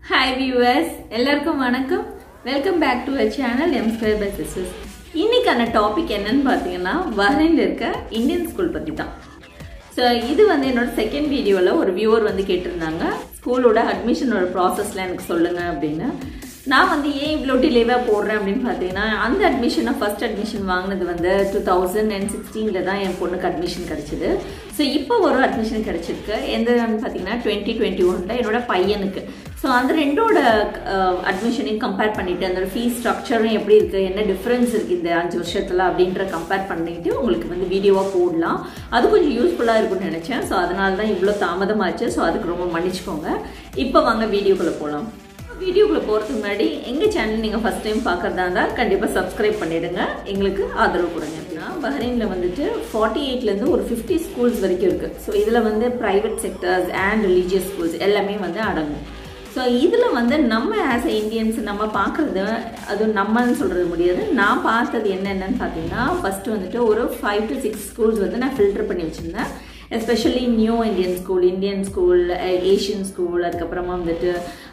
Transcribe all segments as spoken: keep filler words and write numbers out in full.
Hi viewers, எல்லாருக்கும் வணக்கம். Welcome back to our channel M Square by Sisters. இன்னைக்கான topic என்னன்னு பாத்தீங்கன்னா பஹ்ரைன்ல இருக்க இந்தியன் ஸ்கூல் பத்தி தான். சோ இது வந்து என்னோட செகண்ட் வீடியோல ஒரு வியூவர் வந்து கேட்டிருந்தாங்க ஸ்கூலோட அட்மிஷனோட ப்ராசஸ்ல எனக்கு சொல்லுங்க அப்படின்னு. நான் வந்து ஏன் இவ்வளோ டிலேவா போடுறேன் அப்படின்னு பார்த்தீங்கன்னா அந்த அட்மிஷனை ஃபர்ஸ்ட் அட்மிஷன் வாங்கினது வந்து டூ தௌசண்ட் அண்ட் சிக்ஸ்டீனில் தான் என் பொண்ணுக்கு அட்மிஷன் கிடச்சிது. ஸோ இப்போ ஒரு அட்மிஷன் கிடச்சிருக்கு எந்தன்னு பார்த்தீங்கன்னா டுவெண்ட்டி டுவெண்ட்டி ஒனில் என்னோட பையனுக்கு. ஸோ அந்த ரெண்டோட அட்மிஷனையும் கம்பேர் பண்ணிவிட்டு அந்த ஃபீஸ் ஸ்ட்ரக்சரும் எப்படி இருக்குது, என்ன டிஃப்ரென்ஸ் இருக்குது இந்த அஞ்சு வருஷத்தில் அப்படின்ற கம்பேர் பண்ணிவிட்டு உங்களுக்கு வந்து வீடியோவாக போடலாம். அது கொஞ்சம் யூஸ்ஃபுல்லாக இருக்கும்னு நினச்சேன். ஸோ அதனால தான் இவ்வளோ தாமதமாச்சு. ஸோ அதுக்கு ரொம்ப மன்னிச்சுக்கோங்க. இப்போ வாங்க வீடியோக்குள்ளே போகலாம். வீடியோக்குள்ளே போகிறதுக்கு முன்னாடி எங்கள் சேனல் நீங்கள் ஃபஸ்ட் டைம் பார்க்குறதா இருந்தால் கண்டிப்பாக சப்ஸ்கிரைப் பண்ணிவிடுங்க, எங்களுக்கு ஆதரவு கொடுங்க. அப்படின்னா பஹ்ரைனில் வந்துட்டு ஃபார்ட்டி எயிட்லேருந்து ஒரு ஃபிஃப்டி ஸ்கூல்ஸ் வரைக்கும் இருக்குது. ஸோ இதில் வந்து private sectors and religious schools எல்லாமே வந்து அடங்கும். ஸோ இதில் வந்து நம்ம ஆஸ் எ இந்தியன்ஸ் நம்ம பார்க்குறது, அதுவும் நம்மன்னு சொல்கிறது முடியாது, நான் பார்த்தது என்னென்னு பார்த்தீங்கன்னா ஃபஸ்ட்டு வந்துட்டு ஒரு ஃபைவ் டு சிக்ஸ் ஸ்கூல்ஸ் வந்து நான் ஃபில்டர் பண்ணி வச்சுருந்தேன். Especially new Indian school, Indian school, Asian school, அதுக்கப்புறமா வந்துட்டு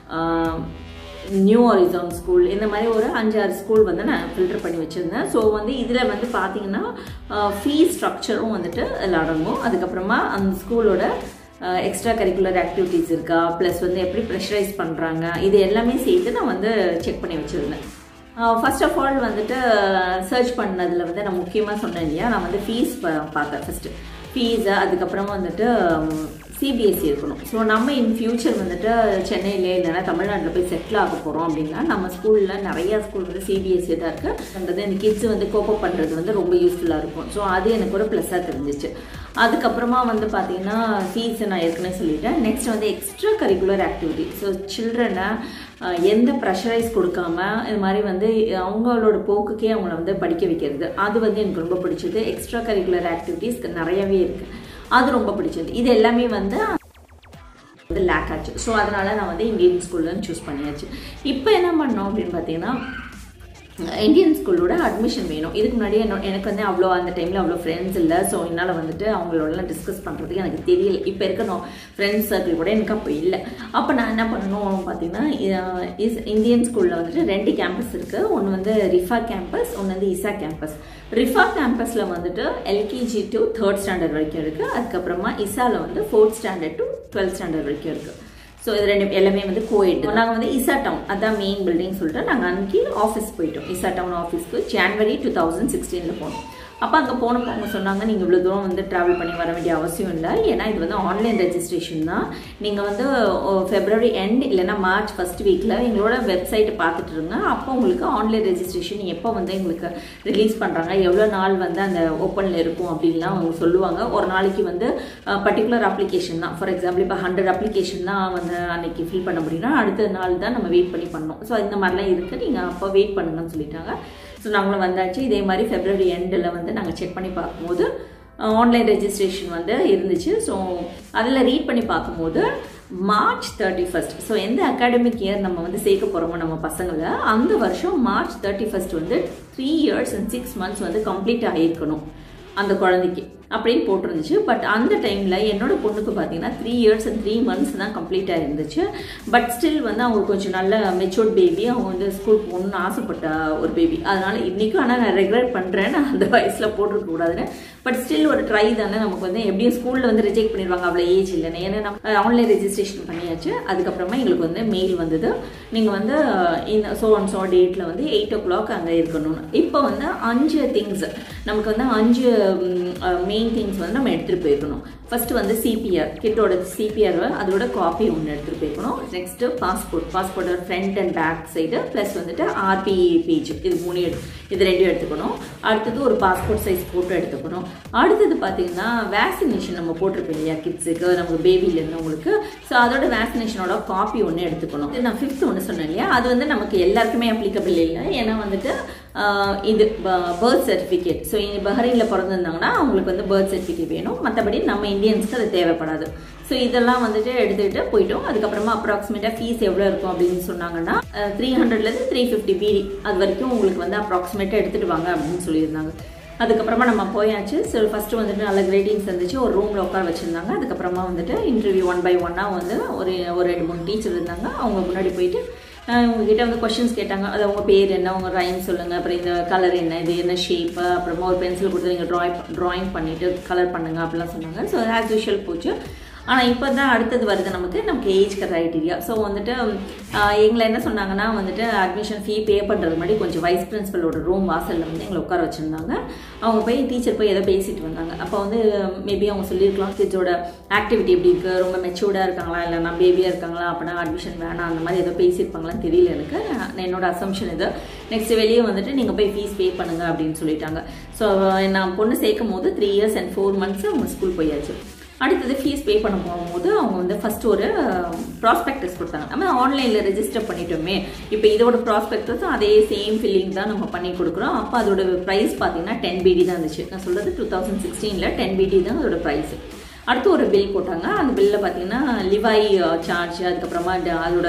நியூ ஹாரிசான் ஸ்கூல், இந்த மாதிரி ஒரு அஞ்சாறு ஸ்கூல் வந்து நான் ஃபில்டர் பண்ணி வச்சுருந்தேன். ஸோ வந்து இதில் வந்து பார்த்தீங்கன்னா ஃபீஸ் ஸ்ட்ரக்சரும் வந்துட்டு அதில் அடங்கும். அதுக்கப்புறமா அந்த ஸ்கூலோட எக்ஸ்ட்ரா கரிக்குலர் ஆக்டிவிட்டீஸ் இருக்கா, ப்ளஸ் வந்து எப்படி ப்ரெஷரைஸ் பண்ணுறாங்க, இது எல்லாமே சேர்த்து நான் வந்து செக் பண்ணி வச்சுருந்தேன். ஃபர்ஸ்ட் ஆஃப் ஆல் வந்துட்டு சர்ச் பண்ணதில் வந்து நான் முக்கியமாக சொன்னேன் இல்லையா, நான் வந்து ஃபீஸ் பார்த்தேன் ஃபஸ்ட்டு ஃபீஸை. அதுக்கப்புறமா வந்துட்டு சிபிஎஸ்சி இருக்கணும். ஸோ நம்ம இன் ஃபியூச்சர் வந்துட்டு சென்னையிலே இல்லைன்னா தமிழ்நாட்டில் போய் செட்டில் ஆக போகிறோம் அப்படின்னா நம்ம ஸ்கூலில் நிறையா ஸ்கூல் வந்து சிபிஎஸ்சி தான் இருக்குது. இந்த கிட்ஸ் வந்து கோப்பப் பண்ணுறது வந்து ரொம்ப யூஸ்ஃபுல்லாக இருக்கும். ஸோ அது எனக்கு ஒரு ப்ளஸ்ஸாக தெரிஞ்சிச்சு. அதுக்கப்புறமா வந்து பார்த்தீங்கன்னா ஃபீஸை நான் ஏற்கனவே சொல்லிட்டேன். நெக்ஸ்ட் வந்து எக்ஸ்ட்ரா கரிக்குலர் ஆக்டிவிட்டி. ஸோ சில்ட்ரனை எந்த ப்ரெஷரைஸ் கொடுக்காம இது மாதிரி வந்து அவங்களோட போக்குக்கே அவங்கள வந்து படிக்க வைக்கிறது, அது வந்து எனக்கு ரொம்ப பிடிச்சது. எக்ஸ்ட்ரா கரிக்குலர் ஆக்டிவிட்டீஸ் நிறையவே இருக்குது, அது ரொம்ப பிடிச்சது. இது எல்லாமே வந்து வந்து லேக் ஆச்சு. ஸோ அதனால் நான் வந்து இந்தியன் ஸ்கூல்ல சூஸ் பண்ணியாச்சு. இப்போ என்ன பண்ணோம் அப்படின்னு பார்த்தீங்கன்னா இந்தியன் ஸ்கூலோட அட்மிஷன் வேணும். இதுக்கு முன்னாடி என்ன எனக்கு வந்து அவ்வளோ அந்த டைமில் அவ்வளோ ஃப்ரெண்ட்ஸ் இல்லை. ஸோ என்னால் வந்துட்டு அவங்களோடலாம் டிஸ்கஸ் பண்ணுறதுக்கு எனக்கு தெரியல. இப்போ இருக்க நான் ஃப்ரெண்ட்ஸ் சர்க்கிள் கூட எனக்கு அப்போ இல்லை. அப்போ நான் என்ன பண்ணணும் பார்த்தீங்கன்னா இஸ் இந்தியன் ஸ்கூலில் வந்துட்டு ரெண்டு கேம்பஸ் இருக்குது. ஒன்று வந்து ரிஃபா கேம்பஸ், ஒன்று வந்து இசா கேம்பஸ். ரிஃபா கேம்பஸில் வந்துட்டு எல்கேஜி டு தேர்ட் ஸ்டாண்டர்ட் வரைக்கும் இருக்குது. அதுக்கப்புறமா இசாவில் வந்து fourth standard to twelfth standard வரைக்கும் இருக்குது. ஸோ இது ரெண்டு எல்லாமே வந்து கோஎட். நாங்கள் வந்து இசா டவுன், அதான் மெயின் பில்டிங் சொல்லிட்டு நாங்கள் அன்னைக்கு ஆஃபீஸ் போயிட்டோம். இசா டவுன் ஆஃபீஸ்க்கு ஜான்வரி டூ தௌசண்ட் சிக்ஸ்டீனில் போனோம். அப்போ அங்கே போனப்போ அவங்க சொன்னாங்க நீங்கள் இவ்வளோ தூரம் வந்து ட்ராவல் பண்ணி வர வேண்டிய அவசியம் இல்லை, ஏன்னா இது வந்து ஆன்லைன் ரெஜிஸ்ட்ரேஷன் தான். நீங்கள் வந்து ஃபெப்ரவரி எண்ட் இல்லைன்னா மார்ச் ஃபர்ஸ்ட் வீக்கில் எங்களோட வெப்சைட்டை பார்த்துட்டு இருங்க. அப்போ உங்களுக்கு ஆன்லைன் ரெஜிஸ்ட்ரேஷன் எப்போ வந்து எங்களுக்கு ரிலீஸ் பண்ணுறாங்க, எவ்வளோ நாள் வந்து அந்த ஓப்பனில் இருக்கும் அப்படின்லாம் அவங்க சொல்லுவாங்க. ஒரு நாளைக்கு வந்து பர்டிகுலர் அப்ளிகேஷன் தான். ஃபார் எக்ஸாம்பிள் இப்போ ஹண்ட்ரட் அப்ளிகேஷன் தான் வந்து அன்னைக்கு ஃபில் பண்ண முடியும்னா அடுத்த நாள் தான் நம்ம வெயிட் பண்ணி பண்ணோம். ஸோ இந்த மாதிரிலாம் இருக்குது, நீங்கள் அப்போ வெயிட் பண்ணுங்கன்னு சொல்லிட்டாங்க. ஸோ நாங்களும் வந்தாச்சு. இதே மாதிரி ஃபெப்ரவரி எண்டில் வந்து நாங்கள் செக் பண்ணி பார்க்கும்போது ஆன்லைன் ரெஜிஸ்ட்ரேஷன் வந்து இருந்துச்சு. ஸோ அதில் ரீட் பண்ணி பார்க்கும்போது மார்ச் தேர்ட்டி ஃபர்ஸ்ட் ஸோ எந்த அகாடமிக் இயர் நம்ம வந்து சேர்க்க போகிறோமோ நம்ம பசங்களை, அந்த வருஷம் மார்ச் தேர்ட்டி ஃபர்ஸ்ட் வந்து three years and six months வந்து கம்ப்ளீட் ஆகியிருக்கணும் அந்த குழந்தைக்கு அப்படின்னு போட்டிருந்துச்சு. பட் அந்த டைமில் என்னோட பொண்ணுக்கு பார்த்தீங்கன்னா three years and three months தான் கம்ப்ளீட் ஆகிருந்துச்சு. பட் ஸ்டில் வந்து அவங்க கொஞ்சம் நல்ல மெச்சூர்ட் பேபி, அவங்க வந்து ஸ்கூல் போகணுன்னு ஆசைப்பட்ட ஒரு பேபி. அதனால் இன்றைக்கும் ஆனால் நான் ரெகுலேட் பண்ணுறேன், நான் அந்த வயசில் போட்டிருக்கக்கூடாதுன்னு. பட் ஸ்டில் ஒரு ட்ரை தானே, நமக்கு வந்து எப்படியும் ஸ்கூலில் வந்து ரிஜெக்ட் பண்ணிடுவாங்க அவ்வளோ ஏஜ் இல்லைன்னு. ஏன்னா நம்ம ஆன்லைன் ரெஜிஸ்ட்ரேஷன் பண்ணியாச்சு. அதுக்கப்புறமா எங்களுக்கு வந்து மெயில் வந்தது, நீங்கள் வந்து இந்த ஸோ அண்ட் ஸோ டேட்டில் வந்து எயிட் ஓ கிளாக் அங்கே இருக்கணும்னு. இப்போ வந்து அஞ்சு திங்ஸ் நமக்கு வந்து அஞ்சு மெயின் திங்ஸ் வந்து நம்ம எடுத்துகிட்டு போயிருக்கணும். ஃபர்ஸ்ட் வந்து சிபிஆர் கிட்டோட சிபிஆர் அதோட காப்பி ஒன்று எடுத்துகிட்டு போயிருக்கணும். நெக்ஸ்ட்டு பாஸ்போர்ட், பாஸ்போர்ட்டோட front and back side, plus வந்துட்டு ஆர்பி பேஜ், இது மூணு எடுத்து இது ரெண்டும் எடுத்துக்கணும். அடுத்தது ஒரு பாஸ்போர்ட் சைஸ் ஃபோட்டோ எடுத்துக்கணும். அடுத்தது பார்த்தீங்கன்னா வேக்சினேஷன் நம்ம போட்டிருப்போம் இல்லையா கிட்ஸுக்கு, நம்ம பேபிலேருந்து உங்களுக்கு. ஸோ அதோட வேக்சினேஷனோட காப்பி ஒன்று எடுத்துக்கணும். நான் ஃபிஃப்த் ஒன்று சொன்னேன் இல்லையா, அது வந்து நமக்கு எல்லாருக்குமே அப்ளிகபிள் இல்லை. ஏன்னா வந்துட்டு இது பர்த் சர்டிஃபிகேட். ஸோ பஹ்ரைனில் பிறந்திருந்தாங்கன்னா அவங்களுக்கு வந்து பர்த் சர்டிஃபிகேட் வேணும். மற்றபடி நம்ம இந்தியன்ஸ்க்கு அது தேவைப்படாது. ஸோ இதெல்லாம் வந்துட்டு எடுத்துக்கிட்டு போயிட்டோம். அதுக்கப்புறமா அப்ராக்சிமேட்டாக ஃபீஸ் எவ்வளோ இருக்கும் அப்படின்னு சொன்னாங்கன்னா த்ரீ ஹண்ட்ரட்லேருந்து த்ரீ ஃபிஃப்டி பிடி அது வரைக்கும் உங்களுக்கு வந்து அப்ராக்சிமேட்டாக எடுத்துகிட்டு வாங்க அப்படின்னு சொல்லியிருந்தாங்க. அதுக்கப்புறமா நம்ம போயாச்சு. ஸோ ஃபஸ்ட்டு வந்துட்டு நல்ல கிரேட்டிங்ஸ் இருந்துச்சு. ஒரு ரூமில் உட்கார வச்சுருந்தாங்க. அதுக்கப்புறமா வந்துட்டு இன்டர்வியூ ஒன் பை ஒன்னாக வந்து ஒரு ஒரு ரெண்டு மூணு டீச்சர் இருந்தாங்க. அவங்க முன்னாடி போயிட்டு உங்ககிட்ட வந்து கொஸ்டின்ஸ் கேட்டாங்க. அது உங்கள் பேர் என்ன, உங்கள் ரைம் சொல்லுங்கள், அப்புறம் இந்த கலர் என்ன, இது என்ன ஷேப்பு, அப்புறமா ஒரு பென்சில் கொடுத்து நீங்கள் ட்ராய் ட்ராயிங் பண்ணிவிட்டு கலர் பண்ணுங்கள் அப்படிலாம் சொன்னாங்க. ஸோ ஆஸ் யூஷுவல் போச்சு. ஆனால் இப்போ தான் அடுத்தது வருது நமக்கு நமக்கு ஏஜ் க்ரைட்டீரியா. ஸோ வந்துட்டு எங்களை என்ன சொன்னாங்கன்னா வந்துட்டு அட்மிஷன் ஃபீ பே பண்ணுறது மாதிரி கொஞ்சம் வைஸ் பிரின்சிபலோட ரூம் வாசலில் வந்து எங்களை உட்கார வச்சுருந்தாங்க. அவங்க போய் டீச்சர் போய் ஏதோ பேசிட்டு வந்தாங்க. அப்போ வந்து மேபி அவங்க சொல்லியிருக்கலாம் கிட்ஸோட ஆக்டிவிட்டி எப்படி இருக்குது, ரொம்ப மெச்சூர்டாக இருக்காங்களா இல்லைனா பேபியாக இருக்காங்களா, அப்படின்னா அட்மிஷன் வேணாம் அந்த மாதிரி ஏதோ பேசியிருப்பாங்களான்னு தெரியல எனக்கு. என்னோட அசம்ஷன் இது. நெக்ஸ்ட் வெளியே வந்துட்டு நீங்கள் போய் ஃபீஸ் பே பண்ணுங்கள் அப்படின்னு சொல்லிட்டாங்க. ஸோ நான் பொண்ணு சேர்க்கும் போது three years and four months அவங்க ஸ்கூல் போயாச்சு. அடுத்தது ஃபீஸ் பே பண்ண போகும்போது அவங்க வந்து ஃபஸ்ட்டு ஒரு ப்ராஸ்பெக்டஸ் கொடுத்தாங்க. நம்ம ஆன்லைனில் ரெஜிஸ்டர் பண்ணிட்டோமே, இப்போ இதோட ப்ராஸ்பெக்டஸும் அதே சேம் ஃபில்லிங் தான் நம்ம பண்ணி கொடுக்குறோம். அப்போ அதோட ப்ரைஸ் பார்த்தீங்கன்னா டென் பிடி தான் இருந்துச்சு. நான் சொல்கிறது டூ தௌசண்ட் சிக்ஸ்டீனில் டென் பிடி தான் அதோட ப்ரைஸ். அடுத்து ஒரு பில் போட்டாங்க. அந்த பில்லில் பார்த்தீங்கன்னா லிவாய் சார்ஜ், அதுக்கப்புறமா அதோட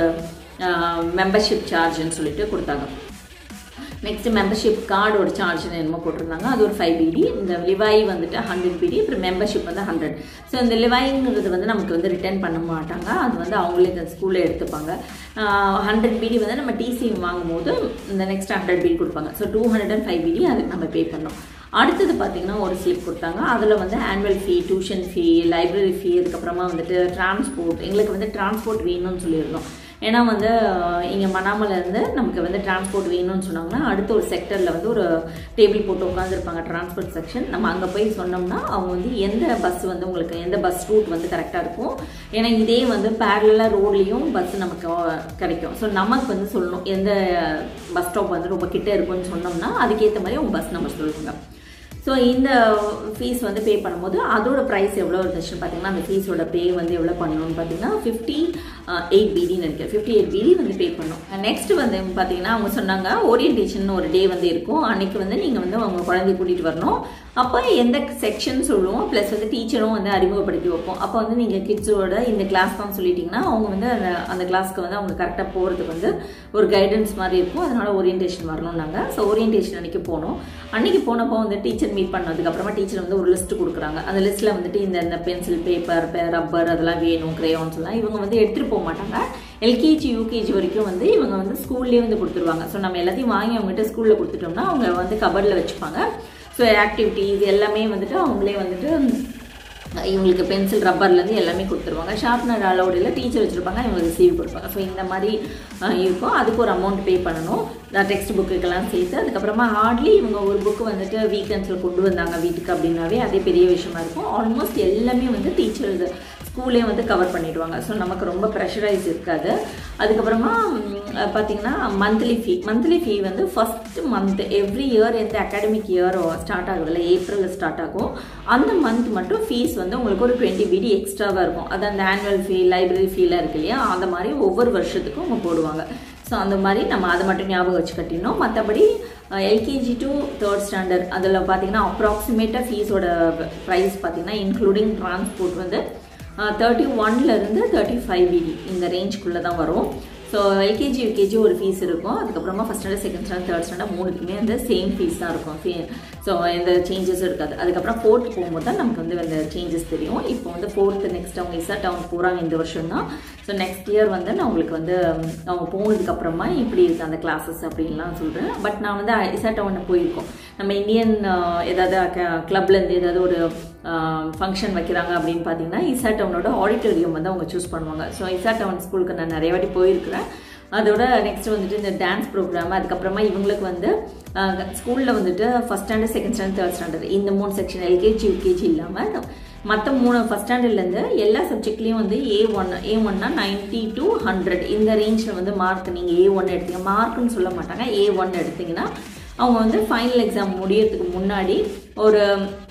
மெம்பர்ஷிப் சார்ஜ்னு சொல்லிட்டு கொடுத்தாங்க. நெக்ஸ்ட் மெம்பர்ஷிப் கார்டோட சார்ஜ்னு என்னமோ போட்டிருந்தாங்க. அது ஒரு ஃபைவ் பிடி. இந்த லிவாய் வந்துட்டு ஹண்ட்ரட் பிடி, அப்புறம் மெம்பர்ஷிப் வந்து ஹண்ட்ரட். ஸோ இந்த லிவாய்ங்கிறது வந்து நமக்கு வந்து ரிட்டர்ன் பண்ண மாட்டாங்க. அது வந்து அவங்களே இந்த ஸ்கூலில் எடுத்துப்பாங்க. ஹண்ட்ரட் பிடி வந்து நம்ம டிசி வாங்கும் போது இந்த நெக்ஸ்ட் ஹண்ட்ரட் பிடி கொடுப்பாங்க. So two hundred and five BD அதுக்கு நம்ம பே பண்ணோம். அடுத்தது பார்த்தீங்கன்னா ஒரு ஸ்லிப் கொடுத்தாங்க. அதில் வந்து annual fee, tuition fee, library fee, அதுக்கப்புறமா வந்துட்டு டிரான்ஸ்போர்ட். எங்களுக்கு வந்து டிரான்ஸ்போர்ட் வேணும்னு சொல்லியிருந்தோம். ஏன்னா வந்து இங்கே மணாமலேருந்து நமக்கு வந்து டிரான்ஸ்போர்ட் வேணும்னு சொன்னாங்கன்னா அடுத்த ஒரு செக்டரில் வந்து ஒரு டேபிள் போட்டு உட்காந்துருப்பாங்க டிரான்ஸ்போர்ட் செக்ஷன். நம்ம அங்கே போய் சொன்னோம்னா அவங்க வந்து எந்த பஸ் வந்து உங்களுக்கு எந்த பஸ் ரூட் வந்து கரெக்டாக இருக்கும். ஏன்னா இதே வந்து பேரலாக ரோட்லேயும் பஸ் நமக்கு கிடைக்கும். ஸோ நமக்கு வந்து சொல்லணும் எந்த பஸ் ஸ்டாப் வந்து ரொம்ப கிட்டே இருக்கும்னு சொன்னோம்னா அதுக்கேற்ற மாதிரி அவங்க பஸ் நம்பர் சொல்லுவாங்க. ஸோ இந்த ஃபீஸ் வந்து பே பண்ணும்போது அதோட ப்ரைஸ் எவ்வளோ இருந்துச்சுன்னு பார்த்தீங்கன்னா அந்த ஃபீஸோட பே வந்து எவ்வளோ பண்ணணும்னு பார்த்தீங்கன்னா ஃபிஃப்டி எயிட் பிடின்னு நினைக்கிறேன். ஃபிஃப்டி எயிட் பிடி வந்து பே பண்ணணும். நெக்ஸ்ட் வந்து பார்த்தீங்கன்னா அவங்க சொன்னாங்க ஓரியன்டேஷன் ஒரு டே வந்து இருக்கும். அன்னைக்கு வந்து நீங்கள் வந்து அவங்க குழந்தைய கூட்டிகிட்டு வரணும். அப்போ எந்த செக்ஷன் சொல்லுவோம், ப்ளஸ் வந்து டீச்சரும் வந்து அறிமுகப்படுத்தி வைப்போம். அப்போ வந்து நீங்கள் கிட்ஸோட இந்த கிளாஸ் தான் சொல்லிட்டீங்கன்னா அவங்க வந்து அந்த அந்த கிளாஸ்க்கு வந்து அவங்க கரெக்டாக போகிறதுக்கு வந்து ஒரு கைடன்ஸ் மாதிரி இருக்கும். அதனால ஓரியன்டேஷன் வரணும்னாங்க. ஸோ ஓரியன்டேஷன் அன்றைக்கி போனோம். அன்றைக்கி போனப்போ வந்து டீச்சர் மீட் பண்ணதுக்கப்புறமா டீச்சர் வந்து ஒரு லிஸ்ட் கொடுக்குறாங்க. அந்த லிஸ்ட்டில் வந்துட்டு இந்த இந்த பென்சில், பேப்பர், ரப்பர் அதெல்லாம் வேணும், கிரேயான்ஸ் எல்லாம் இவங்க வந்து எடுத்துகிட்டு போக மாட்டாங்க. எல்கேஜி யூகேஜி வரைக்கும் வந்து இவங்க வந்து ஸ்கூல்லேயே வந்து கொடுத்துருவாங்க. ஸோ நம்ம எல்லாத்தையும் வாங்கி அவங்ககிட்ட ஸ்கூலில் கொடுத்துட்டோம்னா அவங்க வந்து கபர்டில் வச்சுப்பாங்க. ஸோ ஆக்டிவிட்டி இது எல்லாமே வந்துட்டு அவங்களே வந்துட்டு இவங்களுக்கு பென்சில், ரப்பர்லேருந்து எல்லாமே கொடுத்துருவாங்க. ஷார்ப்னர் அலௌட் இல்லை, டீச்சர் வச்சுருப்பாங்க, இவங்களுக்கு சீவ் கொடுப்பாங்க. ஸோ இந்த மாதிரி இருக்கும். அதுக்கு ஒரு அமௌண்ட் பே பண்ணணும் டெக்ஸ்ட் புக்குக்கெல்லாம் சேர்த்து. அதுக்கப்புறமா ஹார்ட்லி இவங்க ஒரு புக்கு வந்துட்டு வீக்கெண்ட்ஸில் கொண்டு வந்தாங்க வீட்டுக்கு அப்படின்னாவே அதே பெரிய விஷயமா இருக்கும். ஆல்மோஸ்ட் எல்லாமே வந்து டீச்சர் ஸ்கூலே வந்து கவர் பண்ணிடுவாங்க. ஸோ நமக்கு ரொம்ப ப்ரெஷரைஸ் இருக்காது. அதுக்கப்புறமா பார்த்திங்கன்னா மந்த்லி ஃபீ மந்த்லி ஃபீ வந்து ஃபஸ்ட் மந்த் எவ்ரி இயர் எந்த அகாடமிக் இயர் ஸ்டார்ட் ஆகுதுல்ல, ஏப்ரலில் ஸ்டார்ட் ஆகும். அந்த மந்த் மட்டும் ஃபீஸ் வந்து உங்களுக்கு ஒரு டுவெண்ட்டி பிடி எக்ஸ்ட்ராவாக இருக்கும். அது அந்த ஆனுவல் ஃபீ, லைப்ரரி ஃபீலாம் இருக்கு இல்லையா, அந்த மாதிரி ஒவ்வொரு வருஷத்துக்கும் அவங்க போடுவாங்க. ஸோ அந்த மாதிரி நம்ம அதை மட்டும் ஞாபகம் வச்சு கட்டினோம். மற்றபடி எல்கேஜி டு தேர்ட் ஸ்டாண்டர்ட் அதில் பார்த்திங்கன்னா அப்ராக்சிமேட்டாக ஃபீஸோட ப்ரைஸ் பார்த்திங்கன்னா இன்க்ளூடிங் டிரான்ஸ்போர்ட் வந்து தேர்ட்டி ஒன்லேருந்து தேர்ட்டி ஃபைவ் பிடி இந்த ரேஞ்சுக்குள்ளே தான் வரும். ஸோ எல்கேஜி யூகேஜி ஒரு ஃபீஸ் இருக்கும். அதுக்கப்புறமா first standard, second standard, third standard மூணுக்குமே வந்து சேம் ஃபீஸ் தான் இருக்கும். ஃபீ ஸோ எந்த சேஞ்சஸும் இருக்காது. அதுக்கப்புறம் ஃபோர்த் போகும்போது தான் நமக்கு வந்து அந்த சேஞ்சஸ் தெரியும். இப்போ வந்து ஃபோர்த்து நெக்ஸ்ட் அவங்க இசட் அவங்க போகிறாங்க இந்த வருஷம் தான். ஸோ நெக்ஸ்ட் இயர் வந்து நான் உங்களுக்கு வந்து அவங்க போனதுக்கப்புறமா இப்படி இருக்குது அந்த கிளாஸஸ் அப்படின்லாம் சொல்கிறேன். பட் நான் வந்து இசட் டவுன் போயிருக்கோம். நம்ம இந்தியன் ஏதாவது கிளப்லேருந்து ஏதாவது ஒரு ஃபங்க்ஷன் வைக்கிறாங்க அப்படின்னு பார்த்தீங்கன்னா இசட் டவுனோட ஆடிட்டோரியம் வந்து அவங்க சூஸ் பண்ணுவாங்க. ஸோ இசட் டவுன் ஸ்கூலுக்கு நான் நிறைய வாட்டி போயிருக்கிறேன். அதோட நெக்ஸ்ட் வந்துட்டு இந்த டான்ஸ் ப்ரோக்ராம், அதுக்கப்புறமா இவங்களுக்கு வந்து ஸ்கூலில் வந்துட்டு first standard, second standard, third standard இந்த மூணு செக்ஷன் எல்கேஜி யூகேஜி இல்லாமல் மற்ற மூணு ஃபஸ்ட் ஸ்டாண்டர்ட்லேருந்து எல்லா சப்ஜெக்ட்லேயும் வந்து ஏ ஒன் ஏ ஒன்னா நைன்ட்டி டு ஹண்ட்ரட் இந்த ரேஞ்சில் வந்து மார்க் நீங்கள் ஏ ஒன் எடுத்தீங்க, மார்க்குன்னு சொல்ல மாட்டாங்க, ஏ ஒன் எடுத்திங்கன்னா அவங்க வந்து ஃபைனல் எக்ஸாம் முடியறதுக்கு முன்னாடி ஒரு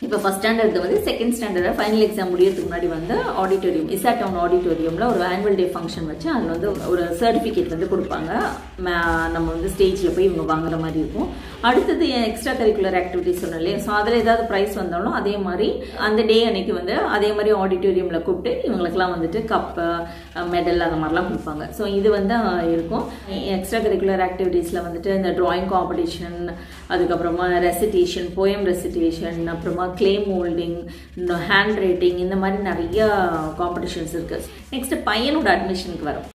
இப்போ ஃபர்ஸ்ட் ஸ்டாண்டர்ட் வந்து செகண்ட் ஸ்டாண்டர்ட் ஃபைனல் எக்ஸாம் முடியறதுக்கு முன்னாடி வந்து ஆடிட்டோரியம் இசா டவுன் ஆடிட்டோரியமில் ஒரு ஆனுவல் டே ஃபங்க்ஷன் வச்சு அதில் வந்து ஒரு சர்டிஃபிகேட் வந்து கொடுப்பாங்க. நம்ம வந்து ஸ்டேஜில் போய் இவங்க வாங்குற மாதிரி இருக்கும். அடுத்தது எக்ஸ்ட்ரா கரிக்குலர் ஆக்டிவிட்டிஸ் சொன்னோம் இல்லையா, ஸோ அதில் ஏதாவது ப்ரைஸ் வந்தாலும் அதே மாதிரி அந்த டே அன்னைக்கு வந்து அதே மாதிரி ஆடிட்டோரியமில் கூப்பிட்டு இவங்களுக்குலாம் வந்துட்டு கப்பு மெடல் அந்த மாதிரிலாம் கொடுப்பாங்க. ஸோ இது வந்து இருக்கும். எக்ஸ்ட்ரா கரிக்குலர் ஆக்டிவிட்டீஸில் வந்துட்டு இந்த ட்ராயிங் காம்படிஷன், அதுக்கப்புறமா ரெசிடேஷன், போயம் ரெசிடேஷன், அப்புறமா கிளே மோல்டிங், ஹேண்ட் ரைட்டிங், இந்த மாதிரி நிறைய காம்படிஷன்ஸ் இருக்கு. நெக்ஸ்ட் பையனோட அட்மிஷனுக்கு வரும்.